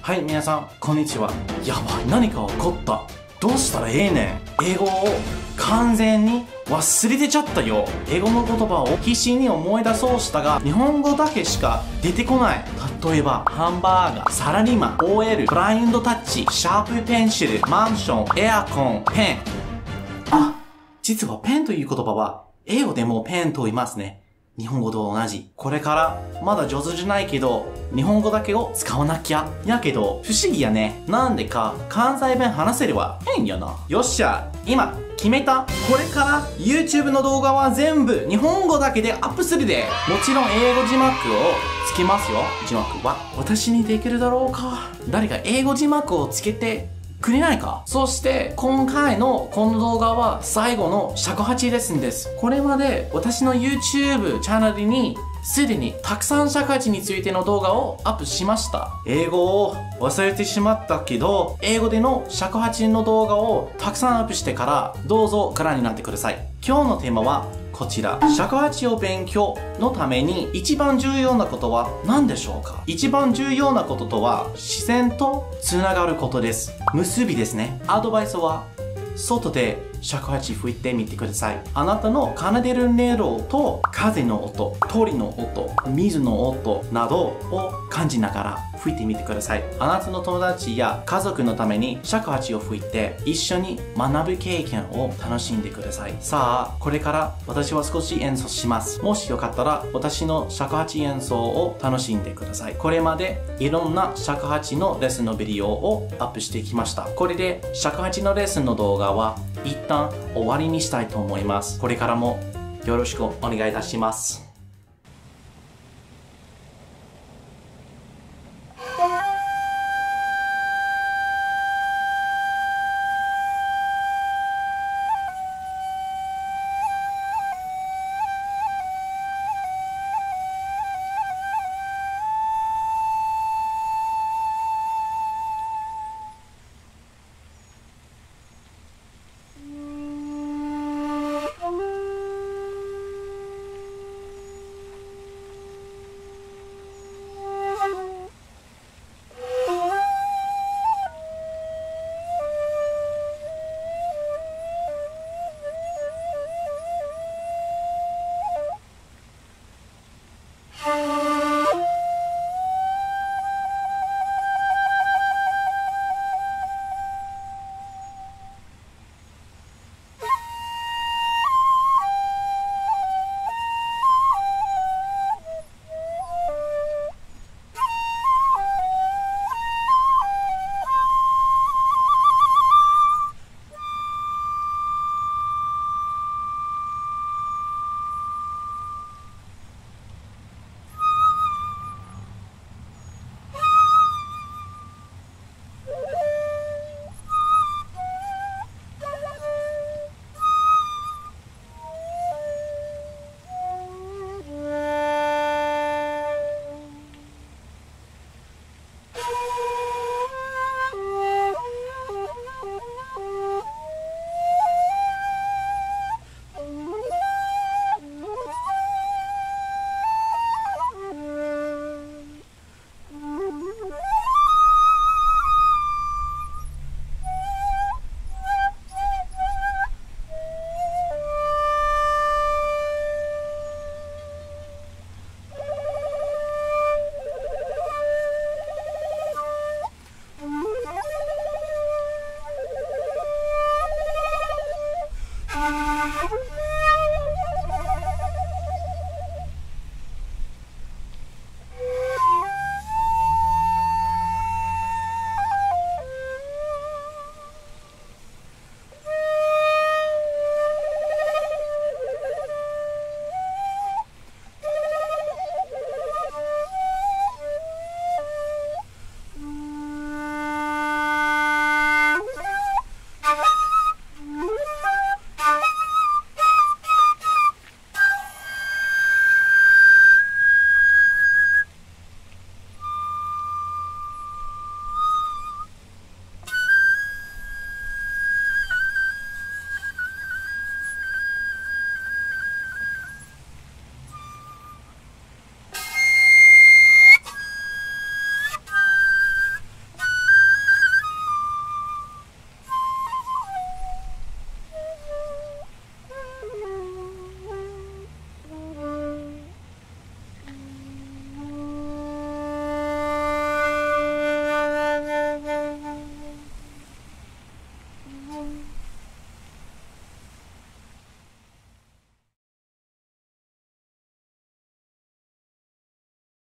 はい、皆さん、こんにちは。やばい、何か起こった。どうしたらええねん。英語を完全に忘れてちゃったよ。英語の言葉を必死に思い出そうしたが、日本語だけしか出てこない。例えば、ハンバーガー、サラリーマン、OL、ブラインドタッチ、シャープペンシル、マンション、エアコン、ペン。あ、実はペンという言葉は、英語でもペンと言いますね。日本語と同じ。これからまだ上手じゃないけど、日本語だけを使わなきゃ。やけど、不思議やね。なんでか関西弁話せるわ。変やな。よっしゃ、今決めた。これから YouTube の動画は全部日本語だけでアップするで。もちろん英語字幕をつけますよ。字幕は私にできるだろうか。誰か英語字幕をつけてくれないか。そして今回のこの動画は最後の尺八レッスンです。これまで私の YouTube チャンネルにすでにたくさん尺八についての動画をアップしました。英語を忘れてしまったけど、英語での尺八の動画をたくさんアップしてからどうぞご覧になってください。今日のテーマはこちら。尺八を勉強のために一番重要なことは何でしょうか？一番重要なこととは自然とつながることです。結びですね。アドバイスは外で尺八吹いてみてください。あなたの奏でる音色と風の音、鳥の音、水の音などを感じながら吹いてみてください。あなたの友達や家族のために尺八を吹いて一緒に学ぶ経験を楽しんでください。さあ、これから私は少し演奏します。もしよかったら私の尺八演奏を楽しんでください。これまでいろんな尺八のレッスンのビデオをアップしてきました。これで尺八のレッスンの動画は一旦終わりにしたいと思います。これからもよろしくお願いいたします。